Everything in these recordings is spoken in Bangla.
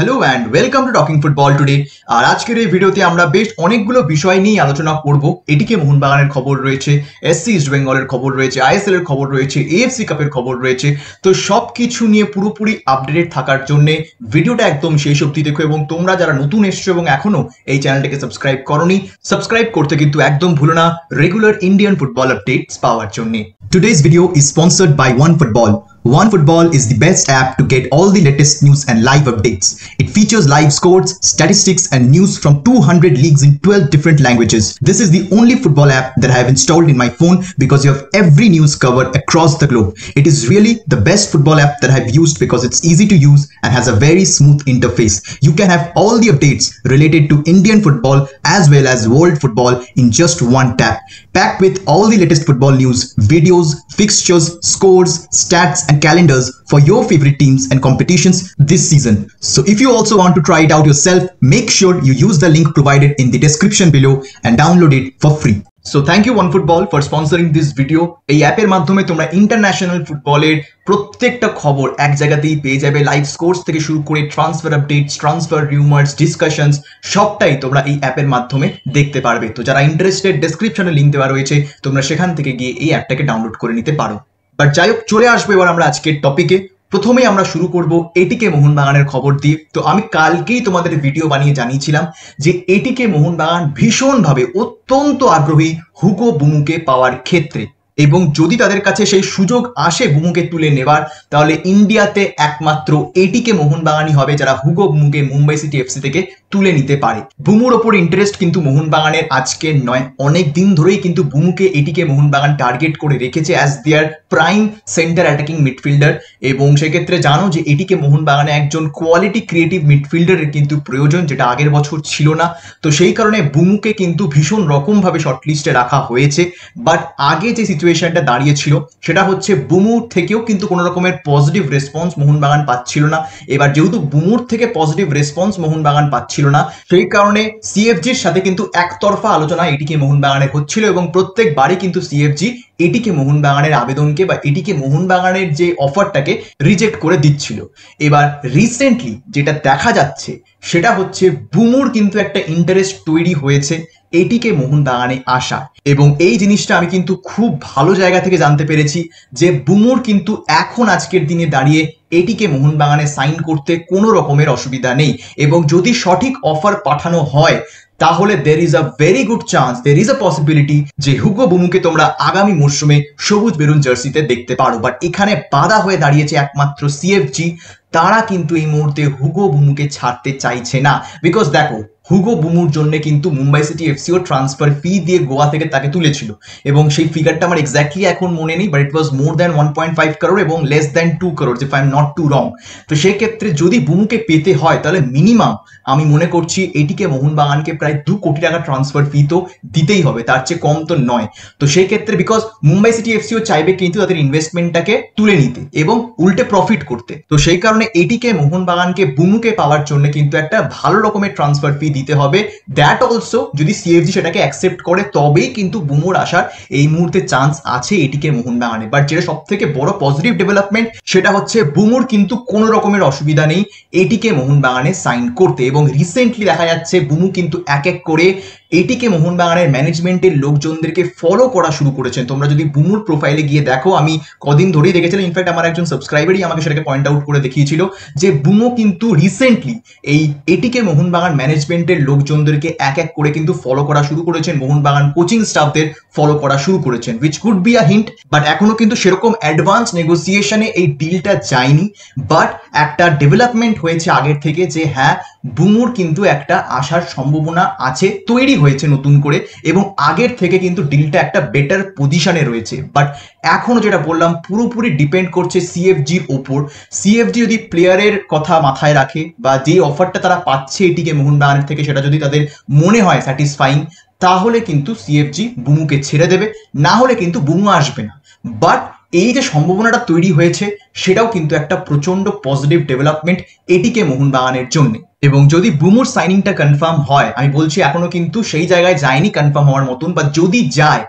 Hello and welcome to talking football today. আর আজকের এই ভিডিওতে আমরা বেশ অনেকগুলো বিষয় নিয়ে আলোচনা করব। এটিকে মোহনবাগানের খবর রয়েছে, এসসি ইস্ট বেঙ্গলের খবর রয়েছে, আইএসএল এর খবর রয়েছে, এএফসি কাপের খবর রয়েছে। তো সব কিছু নিয়ে পুরোপুরি আপডেটেড থাকার জন্য ভিডিওটা একদম শেষ অবধি দেখো, এবং তোমরা যারা নতুন এসছো এবং এখনো এই চ্যানেলটাকে সাবস্ক্রাইব করোনি, সাবস্ক্রাইব করতে কিন্তু একদম ভুলো না রেগুলার ইন্ডিয়ান ফুটবল আপডেটস পাওয়ার জন্য। Today's video is sponsored by OneFootball. OneFootball is the best app to get all the latest news and live updates. It features live scores, statistics and news from 200 leagues in 12 different languages. This is the only football app that I have installed in my phone because you have every news covered across the globe. It is really the best football app that I have used because it's easy to use and has a very smooth interface. You can have all the updates related to Indian football as well as world football in just one tap. Packed with all the latest football news, videos, fixtures, scores, stats and calendars for your favorite teams and competitions this season. So if you also want to try it out yourself, make sure you use the link provided in the description below and download it for free. So thank you OneFootball for sponsoring this video. এই অ্যাপের মাধ্যমে তোমরা ইন্টারন্যাশনাল ফুটবলের প্রত্যেকটা খবর এক জায়গাতেই পেয়ে যাবে। লাইভ স্কোরস থেকে শুরু করে transfer updates, transfer rumours, discussions সবটাই তোমরা এই অ্যাপের মাধ্যমে দেখতে পারবে। তো যারা ইন্টারেস্টেড, ডেসক্রিপশনে লিঙ্ক দেওয়া রয়েছে, তোমরা সেখান থেকে গিয়ে এই অ্যাপটাকে ডাউনলোড করে নিতে পারো। বাট যাই হোক, চলে আসবো এবার আমরা আজকের টপিকে। প্রথমেই আমরা শুরু করব এটিকে মোহনবাগানের খবর দিয়ে। তো আমি কালকেই তোমাদের ভিডিও বানিয়ে জানিয়েছিলাম যে এটিকে মোহনবাগান ভীষণভাবে অত্যন্ত আগ্রহী হুগো বুমুকে পাওয়ার ক্ষেত্রে, এবং যদি তাদের কাছে সেই সুযোগ আসে বুমুকে তুলে নেবার, তাহলে ইন্ডিয়াতে একমাত্র এটিকে মোহনবাগানই হবে যারা হুগো বুমুকে মুম্বাই সিটি এফসি থেকে তুলে নিতে পারে। বুমুর ওপর ইন্টারেস্ট কিন্তু মোহনবাগানের আজকের নয়, অনেক দিন ধরেই কিন্তু বুমুকে এটিকে মোহনবাগান টার্গেট করে রেখেছে as their prime centre attacking midfielder. এবং সেক্ষেত্রে জানো যে এটিকে মোহনবাগানে একজন কোয়ালিটি ক্রিয়েটিভ মিডফিল্ডারের কিন্তু প্রয়োজন, যেটা আগের বছর ছিল না। তো সেই কারণে বুমুকে কিন্তু ভীষণ রকমভাবে শর্টলিস্টে রাখা হয়েছে। বাট আগে যে সিচুয়েশনটা দাঁড়িয়েছিল সেটা হচ্ছে বুমুর থেকেও কিন্তু কোনো রকমের পজিটিভ রেসপন্স মোহনবাগান পাচ্ছিল না। এবার যেহেতু বুমুর থেকে পজিটিভ রেসপন্স মোহনবাগান পাচ্ছিল না, সেই কারণে সিএফজির সাথে কিন্তু একতরফা আলোচনা এটিকে মোহনবাগানের হচ্ছিল, এবং প্রত্যেকবারই কিন্তু সিএফজি এটিকে মোহনবাগানের আবেদনকে বা এটিকে মোহনবাগানের যে অফারটাকে রিজেক্ট করে দিচ্ছিল। এবার রিসেন্টলি যেটা দেখা যাচ্ছে সেটা হচ্ছে বুমুর কিন্তু একটা ইন্টারেস্ট তৈরি হয়েছে এটিকে মোহনবাগানে আসা, এবং এই জিনিসটা আমি কিন্তু খুব ভালো জায়গা থেকে জানতে পেরেছি যে বুমুর কিন্তু এখন আজকের দিনে দাঁড়িয়ে এটিকে মোহনবাগানে সাইন করতে কোনো রকমের অসুবিধা নেই। এবং যদি সঠিক অফার পাঠানো হয় তাহলে there is a very good chance, there is a possibility যে হুগো বুমুকে তোমরা আগামী মরশুমে সবুজ বেরুন জার্সিতে দেখতে পারো। বাট এখানে বাধা হয়ে দাঁড়িয়েছে একমাত্র সিএফজি। তারা কিন্তু এই মুহূর্তে হুগো বুমুকে ছাড়তে চাইছে না, বিকজ দেখো হুগো বুমুর জন্য কিন্তু মুম্বাই সিটি এফসিও ট্রান্সফার ফি দিয়ে গোয়া থেকে তাকে তুলেছিল, এবং সেই ফিগারটা আমার এক্স্যাক্টলি এখন মনে নেই, but it was more than 1.5 crore এবং less than 2 crore, if I am not too wrong. তো সেই ক্ষেত্রে যদি বুমুকে পেতে হয় তাহলে মিনিমাম আমি মনে করছি এটিকে মোহনবাগানকে প্রায় 2 কোটি টাকা ট্রান্সফার ফি তো দিতেই হবে, তার চেয়ে কম তো নয়। তো সেই ক্ষেত্রে বিকজ মুম্বাই সিটি এফসিও চাইবে কিন্তু তাদের ইনভেস্টমেন্টটাকে তুলে নিতে এবং উল্টে প্রফিট করতে। তো সেই কারণে এটিকে মোহনবাগানকে বুমুকে পাওয়ার জন্য কিন্তু একটা ভালো রকমের ট্রান্সফার ফি দিতে হবে। দ্যাট অলসো যদি সিএফজি সেটাকে অ্যাকসেপ্ট করে তবেই কিন্তু বুমুর আসার এই মুহূর্তে চান্স আছে এটিকে মোহনবাগানে। বাট যেটা সব থেকে বড় পজিটিভ ডেভেলপমেন্ট সেটা হচ্ছে বুমুর কিন্তু কোনো রকমের অসুবিধা নেই এটিকে মোহনবাগানে সাইন করতে, এবং রিসেন্টলি দেখা যাচ্ছে বুমু কিন্তু এক এক করে এটিকে মোহনবাগানের ম্যানেজমেন্টের লোকজনদেরকে ফলো করা শুরু করেছেন। তোমরা যদি বুমুর প্রোফাইলে গিয়ে দেখো, আমি কদিন ধরেই দেখেছিলাম, ইনফ্যাক্ট আমার একজন সাবস্ক্রাইবারই আমাকে সেটাকে পয়েন্ট আউট করে দেখিয়েছিল যে বুমু কিন্তু রিসেন্টলি এই এটিকে মোহনবাগান ম্যানেজমেন্টের লোকজনদেরকে এক এক করে কিন্তু ফলো করা শুরু করেছেন, মোহনবাগান কোচিং স্টাফদের ফলো করা শুরু করেছেন, which could be a hint. But এখনো কিন্তু সেরকম অ্যাডভান্স নেগোসিয়েশনে এই ডিলটা যায়নি, বাট একটা ডেভেলপমেন্ট হয়েছে আগের থেকে যে হ্যাঁ বুমুর কিন্তু একটা আসার সম্ভাবনা আছে, তৈরি হয়েছে নতুন করে, এবং আগের থেকে কিন্তু ডিলটা একটা বেটার পজিশনে রয়েছে। বাট এখনো যেটা বললাম পুরোপুরি ডিপেন্ড করছে সিএফজির ওপর। সিএফজি যদি প্লেয়ারের কথা মাথায় রাখে বা যে অফারটা তারা পাচ্ছে এটিকে মোহনবাগানের থেকে সেটা যদি তাদের মনে হয় স্যাটিসফাইং, তাহলে কিন্তু সিএফজি বুমুকে ছেড়ে দেবে, না হলে কিন্তু বুমু আসবে না। বাট এই যে সম্ভাবনাটা তৈরি হয়েছে সেটাও কিন্তু একটা প্রচন্ড পজিটিভ ডেভেলপমেন্ট এটিকে মোহনবাগানের জন্য। এবং যদি বুমুর সাইনিংটা কনফার্ম হয়, আমি বলছি এখনো কিন্তু সেই জায়গায় যায়নি কনফার্ম হওয়ার মতন, বা যদি যায়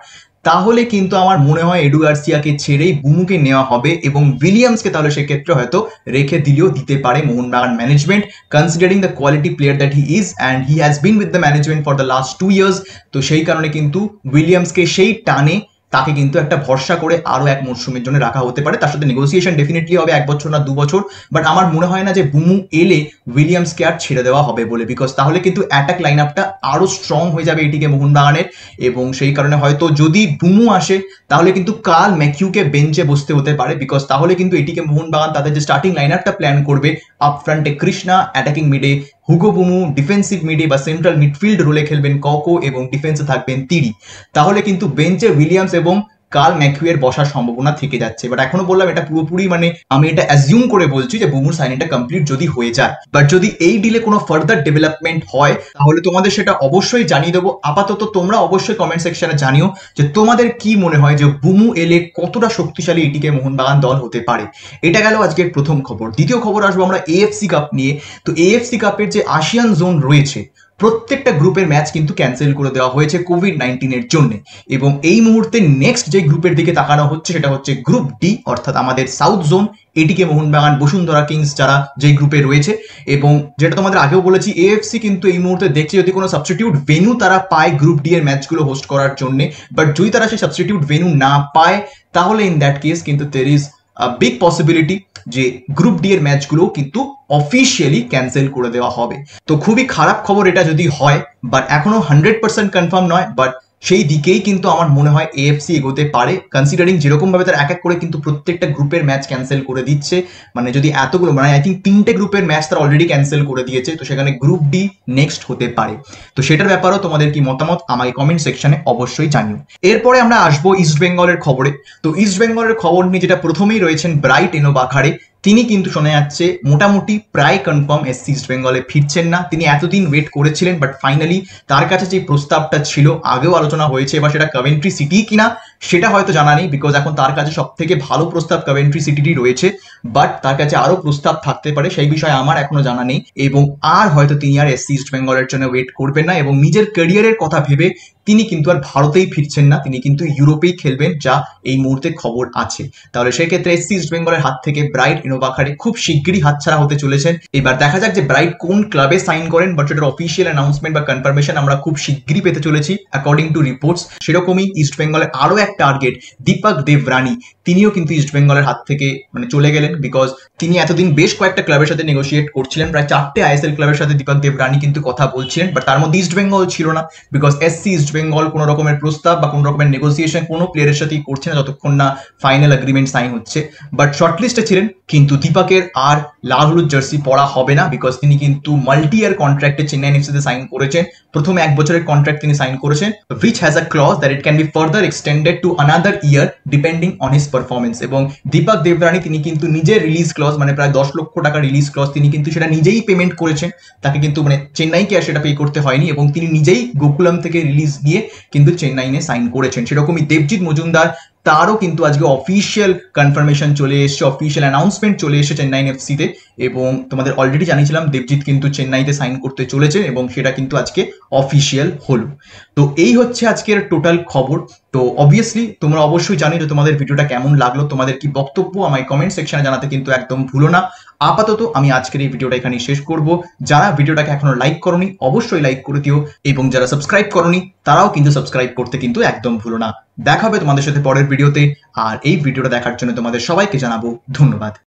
তাহলে কিন্তু আমার মনে হয় এডু গার্সিয়াকে ছেড়েই বুমুকে নেওয়া হবে এবং উইলিয়ামসকে তাহলে সেক্ষেত্রে হয়তো রেখে দিলেও দিতে পারে Mohun Bagan management, considering the quality player that he is and he has been with the management for the last 2 years। তো সেই কারণে কিন্তু উইলিয়ামসকে সেই টানে তাকে কিন্তু একটা ভরসা করে আরো এক মরশুমের জন্য রাখা হতে পারে। তার সাথে নেগোসিয়েশন ডেফিনেটলি হবে 1 বছর না 2 বছর, বাট আমার মনে হয় না যে বুমু এলে উইলিয়ামসকে আর ছেড়ে দেওয়া হবে বলে, বিকজ তাহলে কিন্তু অ্যাটাক লাইন আপটা আরো স্ট্রং হয়ে যাবে এটিকে মোহনবাগানের। এবং সেই কারণে হয়তো যদি বুমু আসে তাহলে কিন্তু কাল ম্যাকিউকে বেঞ্চে বসতে হতে পারে, বিকজ তাহলে কিন্তু এটিকে মোহনবাগান তাদের যে স্টার্টিং লাইন আপটা প্ল্যান করবে, আপ ফ্রন্টে কৃষ্ণা, অ্যাটাকিং মিডে হুগো বুমু, ডিফেন্সিভ মিডে বা সেন্ট্রাল মিডফিল্ড রোলে খেলবেন ককো এবং ডিফেন্সে থাকবেন তিরি, তাহলে কিন্তু বেঞ্চে উইলিয়ামস এবং কার্ল ম্যাকিউয়ের বসার সম্ভাবনা থেকে যাচ্ছে। বাট এখনো বললাম এটা পুরোপুরি মানে আমি এটা অ্যাজিউম করে বলছি যে বুমুর সাইনিংটা কমপ্লিট যদি হয়ে যায়, বাট যদি এই ডিলে কোনো ফার্দার ডেভেলপমেন্ট হয় তাহলে তোমাদের সেটা অবশ্যই জানিয়ে দেবো। আপাতত তোমরা অবশ্যই কমেন্ট সেকশনে জানিও যে তোমাদের কি মনে হয় যে বুমু এলে কতটা শক্তিশালী এটিকে মোহনবাগান দল হতে পারে। এটা গেল আজকের প্রথম খবর। দ্বিতীয় খবর আসবো আমরা এএফসি কাপ নিয়ে। তো এএফসি কাপের যে আসিয়ান জোন রয়েছে প্রত্যেকটা গ্রুপের ম্যাচ কিন্তু ক্যান্সেল করে দেওয়া হয়েছে কোভিড-19 জন্য, এবং এই মুহূর্তে নেক্সট যে গ্রুপের দিকে তাকানো হচ্ছে সেটা হচ্ছে গ্রুপ ডি, অর্থাৎ আমাদের সাউথ জোন। এটিকে মোহনবাগান, বসুন্ধরা কিংস যারা যেই গ্রুপে রয়েছে, এবং যেটা তোমাদের আগেও বলেছি এএফসি কিন্তু এই মুহূর্তে দেখছে যদি কোনো সাবস্টিটিউট ভেন্যু তারা পায় গ্রুপ ডি এর ম্যাচগুলো হোস্ট করার জন্য, বাট যদি তারা সেই সাবস্টিটিউট ভেন্যু না পায় তাহলে ইন দ্যাট কেস কিন্তু দের ইজ বিগ পসিবিলিটি যে গ্রুপ ডি এর ম্যাচগুলো কিন্তু অফিসিয়ালি ক্যান্সেল করে দেওয়া হবে। তো খুবই খারাপ খবর এটা যদি হয়, বাট এখনো 100% কনফার্ম নয়, বাট সেই দিকেই কিন্তু আমার মনে হয় এএফসি এগোতে পারে, কনসিডারিং যেরকম ভাবে তারা এক এক করে কিন্তু প্রত্যেকটা গ্রুপের ম্যাচ ক্যান্সেল করে দিচ্ছে। মানে যদি এতগুলো, মানে আই থিঙ্ক 3টে গ্রুপের ম্যাচ তারা অলরেডি ক্যান্সেল করে দিয়েছে, তো সেখানে গ্রুপ ডি নেক্সট হতে পারে। তো সেটার ব্যাপারেও তোমাদের কি মতামত আমাকে কমেন্ট সেকশনে অবশ্যই জানিও। এরপরে আমরা আসবো ইস্ট বেঙ্গলের খবরে। তো ইস্ট বেঙ্গলের খবর নিয়ে যেটা প্রথমেই রয়েছেন ব্রাইট এনোবাখারে, তিনি কিন্তু শোনা যাচ্ছে মোটামুটি প্রায় কনফার্ম এসসি ইস্ট বেঙ্গলে ফিরছেন না। তিনি এতদিন ওয়েট করেছিলেন, বাট ফাইনালি তার কাছে যে প্রস্তাবটা ছিল, আগেও আলোচনা হয়েছে, এবার সেটা কভেন্ট্রি সিটি কিনা সেটা হয়তো জানা নেই, বিকজ এখন তার কাছে সব থেকে ভালো প্রস্তাব কভেন্ট্রি সিটিরই রয়েছে, বাট তার কাছে আরো প্রস্তাব থাকতে পারে, সেই বিষয়ে আমার এখনো জানা নেই। এবং আর হয়তো তিনি আর এসসি ইস্ট বেঙ্গলের জন্য ওয়েট করবেন না, এবং নিজের ক্যারিয়ারের কথা ভেবে তিনি কিন্তু আর ভারতেই ফিরছেন না, তিনি কিন্তু ইউরোপেই খেলবেন, যা এই মুহূর্তে খবর আছে। তাহলে সেক্ষেত্রে এসসি ইস্ট বেঙ্গলের হাত থেকে ব্রাইট এনোবাখারে খুব শিগগিরই হাতছাড়া হতে চলেছেন। এবার দেখা যাক যে ব্রাইট কোন ক্লাবে সাইন করেন, বাট সেটার অফিসিয়াল অ্যানাউন্সমেন্ট বা কনফার্মেশন আমরা খুব শিগগিরই পেতে চলেছি অ্যাকর্ডিং টু রিপোর্টস। সেরকমই ইস্ট বেঙ্গলের আরো এক টার্গেট দীপক দেবরানী, তিনিও কিন্তু ইস্ট বেঙ্গলের হাত থেকে মানে চলে গেলেন, বিকজ তিনি এতদিন বেশ কয়েকটা ক্লাবের সাথে নেগোসিয়েট করছিলেন, প্রায় 4টে আইএসএল ক্লাবের সাথে দীপক দেবরানী কিন্তু কথা বলছিলেন, বাট তার মধ্যে ইস্ট বেঙ্গল ছিল না, বিকজ এসসি ইস্ট বেঙ্গল কোনো রকমের প্রস্তাব বা কোনো রকমের নেগোসিয়েশন কোনো প্লেয়ারের সাথেই করছে না যতক্ষণ না ফাইনাল এগ্রিমেন্ট সাইন হচ্ছে। বাট শর্টলিস্টে ছিলেন, কিন্তু দীপকের আর লাল হলুদ জার্সি পরা হবে না, বিকজ তিনি কিন্তু মাল্টি ইয়ার কন্ট্রাক্টে চেন্নাই এফসিতে সাইন করেছেন। প্রথমে 1 বছরের কন্ট্রাক্ট তিনি সাইন করেছেন, which has a clause that it can be further extended to another year depending on his performance। এবং দীপক দেবরানী তিনি কিন্তু নিজের রিলিজ ক্লজ, মানে প্রায় 10 লক্ষ টাকা রিলিজ ক্লজ, তিনি কিন্তু সেটা নিজেই পেমেন্ট করেছেন, তাকে কিন্তু মানে চেন্নাইকে আর সেটা পে করতে হয়নি, এবং তিনি নিজেই গোকুলাম থেকে রিলিজ নিয়ে কিন্তু চেন্নাইনে সাইন করেছেন। সেরকমই দেবজিৎ মজুমদার, তারও কিন্তু আজকে অফিসিয়াল কনফার্মেশন চলে এসেছে, অফিসিয়াল অ্যানাউন্সমেন্ট চলে এসেছে চেন্নাই এফসিতে, এবং তোমাদের অলরেডি জানিয়েছিলাম দেবজিৎ কিন্তু চেন্নাইতে সাইন করতে চলেছে, এবং সেটা কিন্তু আজকে অফিসিয়াল হলো। তো এই হচ্ছে আজকের টোটাল খবর। তো অবভিয়াসলি তোমরা অবশ্যই জানো যে তোমাদের ভিডিওটা কেমন লাগলো, তোমাদের কি বক্তব্য আমায় কমেন্ট সেকশনে জানাতে কিন্তু একদম ভুলো না। আপাতত আমি আজকের এই ভিডিওটা এখানেই শেষ করব। যারা ভিডিওটাকে এখনো লাইক করোনি অবশ্যই লাইক করে দিও, এবং যারা সাবস্ক্রাইব করোনি তারাও কিন্তু সাবস্ক্রাইব করতে কিন্তু একদম ভুলো না। দেখা হবে তোমাদের সাথে পরের ভিডিওতে, আর এই ভিডিওটা দেখার জন্য তোমাদের সবাইকে জানাবো ধন্যবাদ।